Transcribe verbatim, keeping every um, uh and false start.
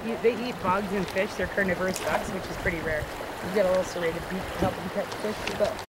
eat, they eat bugs and fish. They're carnivorous ducks, which is pretty rare. You get a little serrated beak to help them catch fish, but